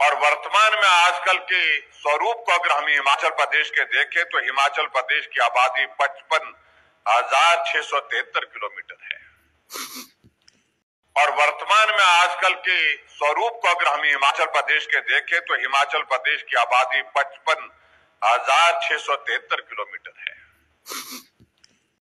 और वर्तमान में आजकल के स्वरूप को अगर हम हिमाचल प्रदेश के देखें तो हिमाचल प्रदेश की आबादी 55,673 किलोमीटर है। और वर्तमान में आजकल के स्वरूप को अगर हम हिमाचल प्रदेश के देखें तो हिमाचल प्रदेश की आबादी 55,673 किलोमीटर है।